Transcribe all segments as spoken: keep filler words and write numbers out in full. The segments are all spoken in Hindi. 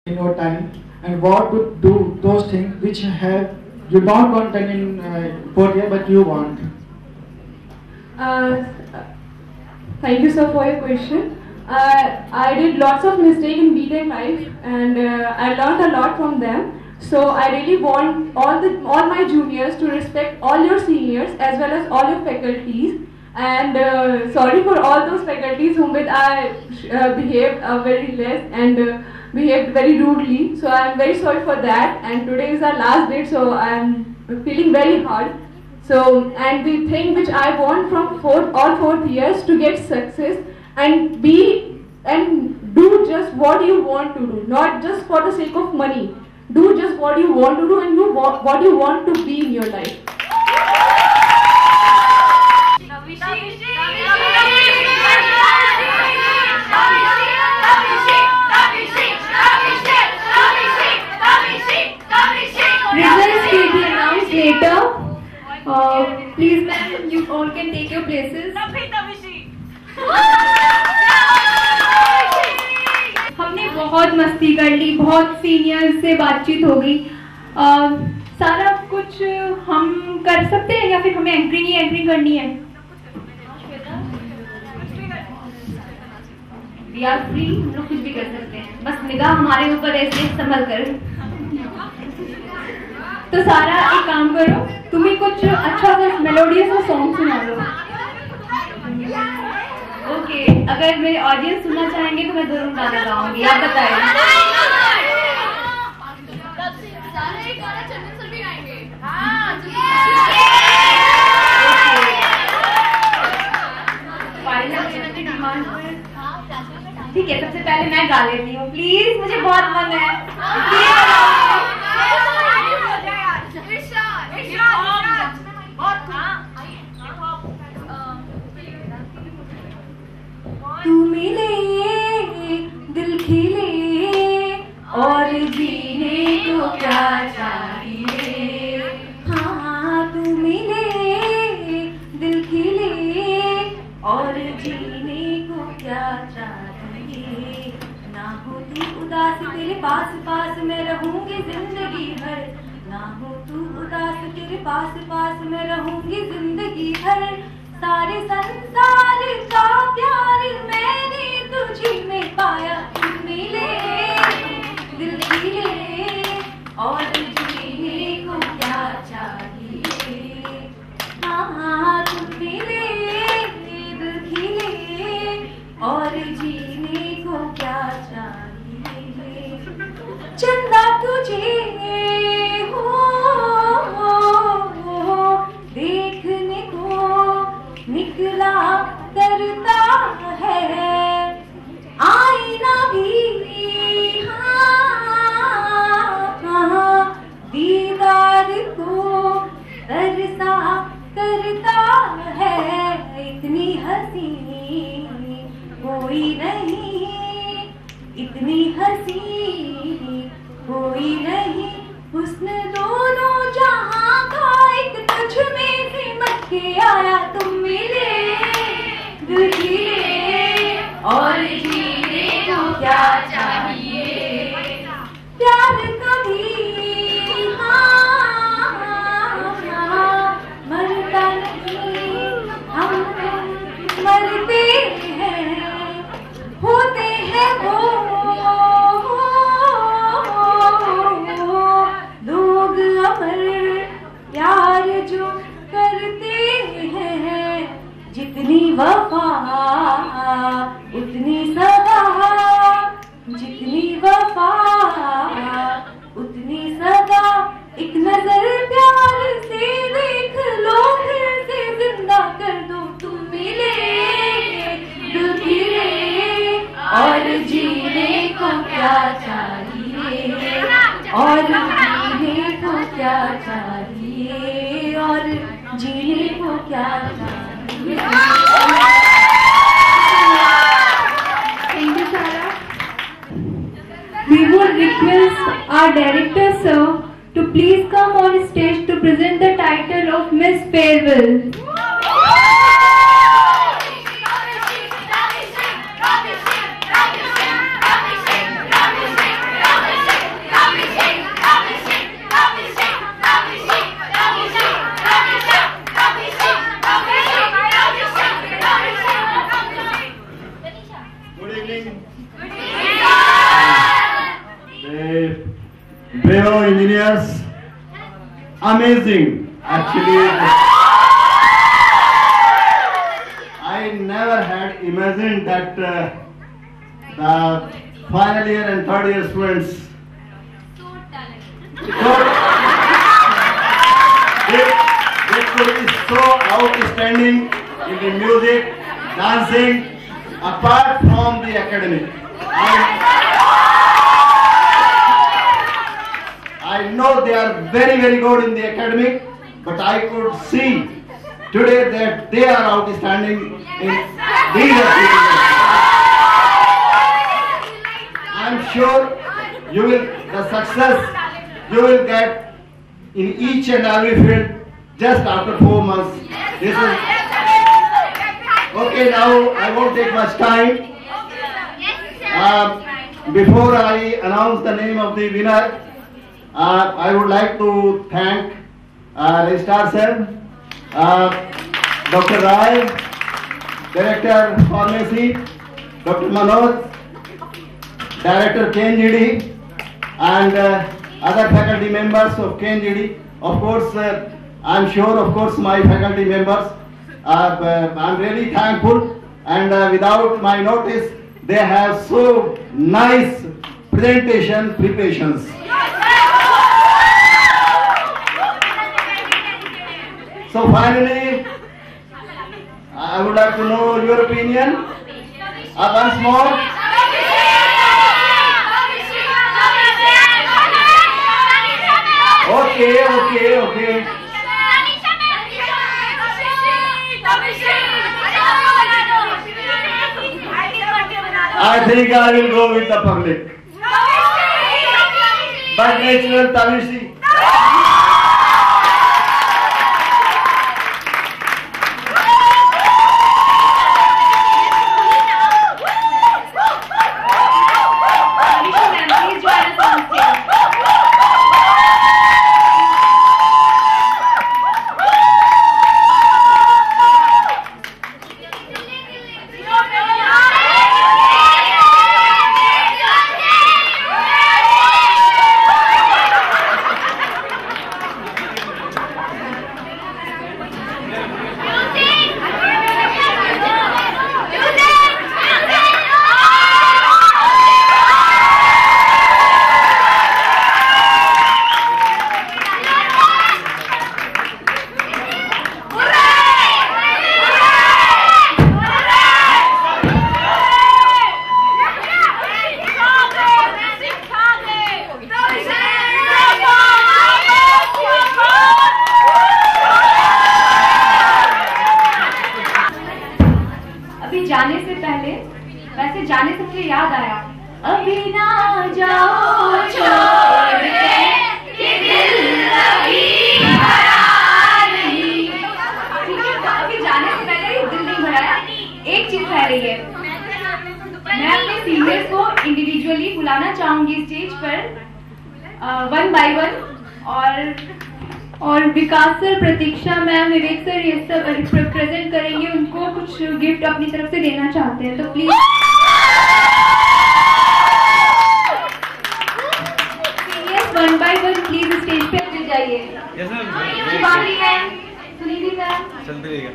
in your time, and what would do those things which have you don't want done in uh, fourth year but you want? Uh, Thank you, sir, for your question. Uh, I did lots of mistakes in B Tech life, and uh, I learned a lot from them. So I really want all the all my juniors to respect all your seniors as well as all your faculties. And uh, sorry for all those faculties whom with I uh, behaved uh, very less and uh, behaved very rudely. So I am very sorry for that. And today is our last date, so I am feeling very hard. So, and the thing which I want from fourth, all fourth years to get success and be and do just what you want to do, not just for the sake of money. Do just what you want to do and you wa what you want to be in your life. Results will be announced later. Uh, please, ma'am, you all can take your places. हमने बहुत मस्ती कर ली, बहुत सीनियर से बातचीत हो गई। uh, सारा कुछ हम कर सकते हैं या फिर हमें एंट्री नहीं एंट्री करनी है? We are free, हम लोग कुछ भी कर सकते हैं, बस निगाह हमारे ऊपर ऐसे संभल कर। तो सारा एक काम करो, तुम्हें कुछ अच्छा सा मेलोडियस सा सॉन्ग सुना लो। ओके, अगर मेरे ऑडियंस सुनना चाहेंगे तो मैं जरूर गाना गाऊंगी, आप बताइए। ठीक है, सबसे पहले मैं गा लेती हूँ, प्लीज, मुझे बहुत मन है। तू मिले दिल खिले और जीने को क्या चाहिए, हाँ तू मिले दिल खिले और जीने को क्या चाहिए, ना हो तू उदास तेरे पास पास मैं रहूंगी जिंदगी भर, ना हो तू उदास तेरे पास पास मैं रहूंगी जिंदगी भर, सारे संसार का प्यार मैंने तुझी में पाया, तू मिले दिल खिले और जीने को क्या चाहिए, हाँ तू मिले दिल खिले और जीने को क्या चाहिए, चंदा तुझे हो देखने को निकला करता है, आईना भी हाँ, हाँ दीदार को तरसा करता है, इतनी हंसी कोई नहीं, इतनी हंसी कोई नहीं, हुस्न दोनों जहां का एक तुझ में सिमट के आया, तुम मिले दिल खिले और जीने को क्या चाहिए, प्यार कभी हाँ, हाँ मरता नहीं, हम मरते हैं, होते हैं वो लोग अमर प्यार जो करते हैं, जितनी वफा उतनी सदा, जितनी वफा उतनी सदा, एक नजर प्यार से देख लो फिर से जिंदा कर दो, तुम मिले दिल खिले और जीने को क्या चाहिए, और जीने को क्या चाहिए, और जीने को क्या चाहिए। Thank you, Sarah. We would request our director, sir, to please come on stage to present the title of Miss Farewell. bravo engineers, amazing. Actually, I never had imagined that uh, the final year and third year students so, they, they could be so outstanding in the music, dancing, apart from the academic. I, I know they are very very good in the academic, but I could see today that they are outstanding in these activities. I am sure you will, the success you will get in each and every field just after four months. This is okay. Now I won't take much time. Uh, before I announce the name of the winner, uh, I would like to thank uh, Registrar Sir, uh, Doctor Rai, Director Pharmacy, Doctor Manoj, Director K N G D, and uh, other faculty members of K N G D. Of course, uh, I am sure, of course, my faculty members. Uh, I am really thankful, and uh, without my notice, they have so nice presentation preparations. So finally, I would like to know your opinion. Uh, once more. Okay, okay, okay. I think I will go with the public. But natural Tamishi. अपनी तरफ से देना चाहते हैं तो please one by one please stage पे आ जाइए। शिवानी मैम, सुनीति मैम, चलते रहेगा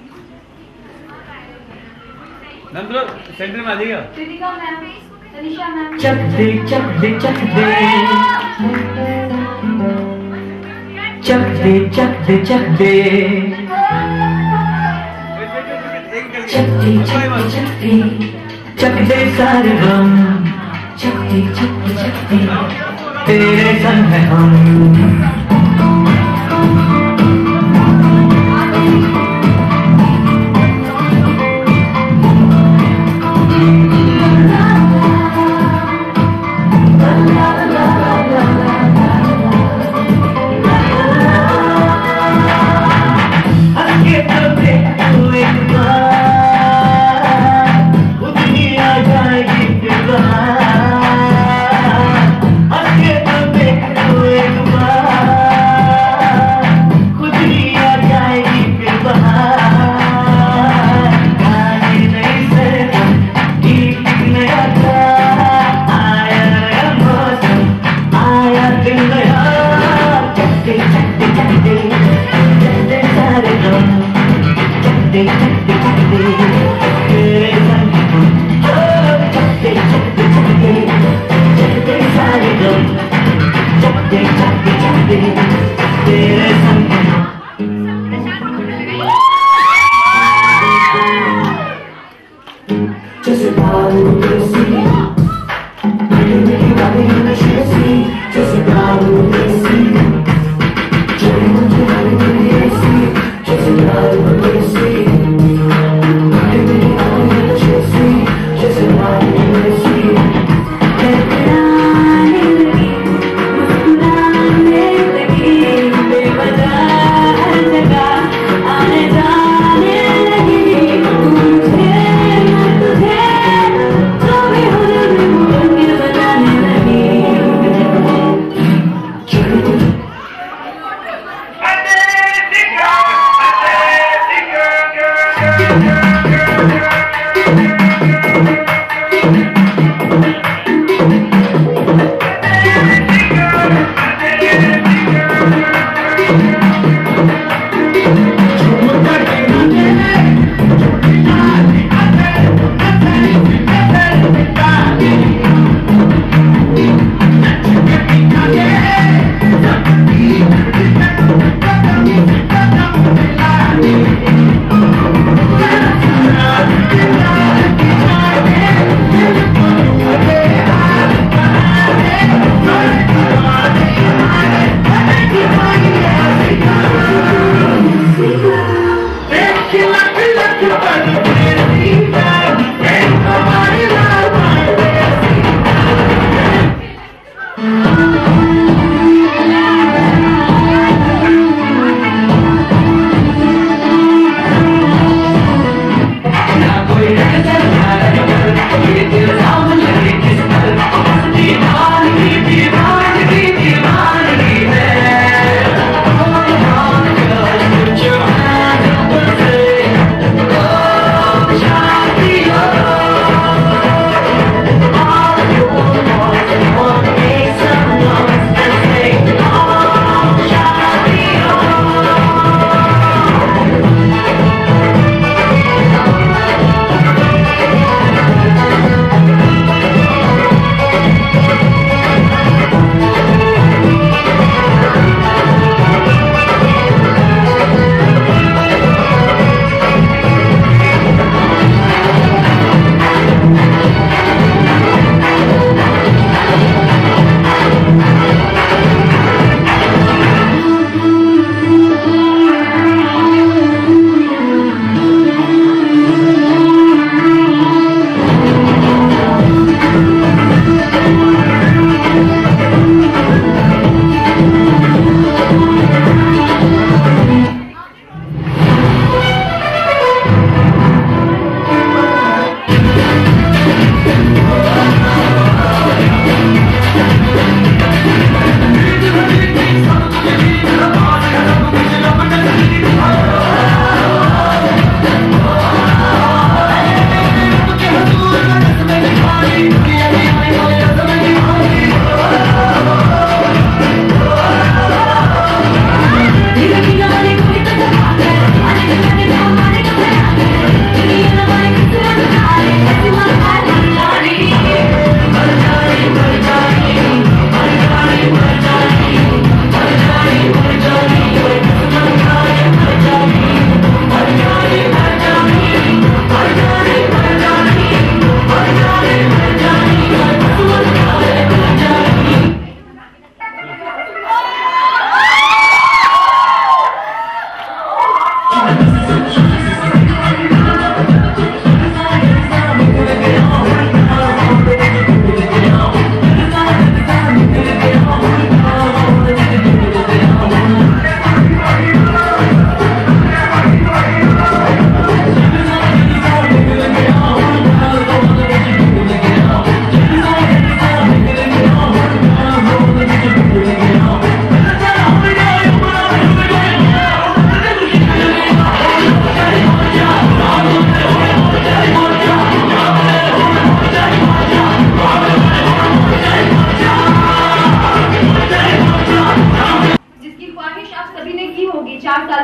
मैम, तो सेंटर में आ जाइएगा। Kritika ma'am, Tanisha ma'am. चक दे चक दे चक दे चक दे चक दे चक दे चक दे चक दे चक दे चक दे सारे हम चक दे चक दे चक दे तेरे संग है हम।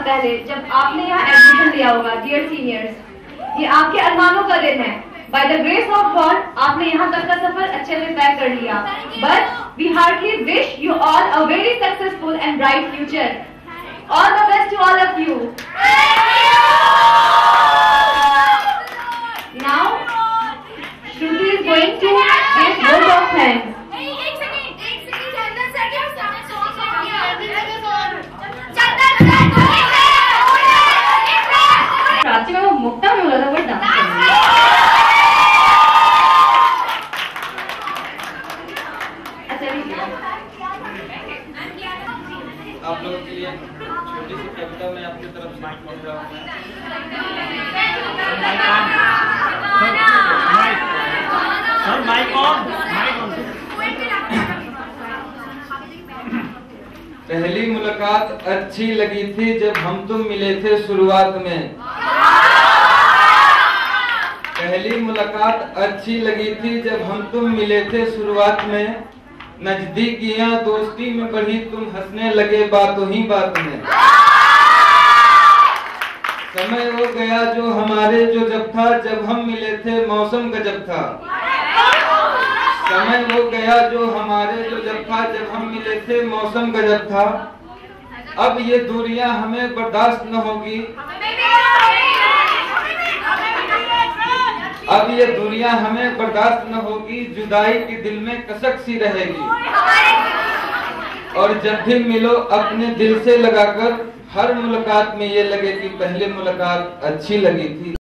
पहले जब आपने यहाँ एडमिशन लिया होगा, डियर सीनियर्स, ये आपके अरमानों का दिन है। By the grace of God आपने यहाँ तक का सफर अच्छे से तय कर लिया। But we heartly wish you all a very successful and bright future. All the best to all of you. Now Shruti is going to give vote of thanks. Prachi में वो मुक्ता में बोला था वो डांस आप लोगों के लिए छोटी सी कविता मैं आपकी तरफ से पढ़ रहा हूँ। पहली मुलाकात अच्छी लगी थी जब हम तुम मिले थे शुरुआत में। पहली मुलाकात अच्छी लगी थी जब हम तुम मिले थे शुरुआत में। नजदीकियां दोस्ती में बढ़ी, तुम हंसने लगे बातों ही बात में। समय वो गया जो हमारे जो जब था, जब हम मिले थे मौसम गजब था। समय वो गया जो हमारे जो जब था, जब हम मिले थे मौसम गजब था। अब ये दूरियां हमें बर्दाश्त न होगी, अब ये दूरियां हमें बर्दाश्त न होगी। जुदाई की दिल में कसक सी रहेगी, और जब भी मिलो अपने दिल से लगाकर, हर मुलाकात में ये लगे कि पहले मुलाकात अच्छी लगी थी।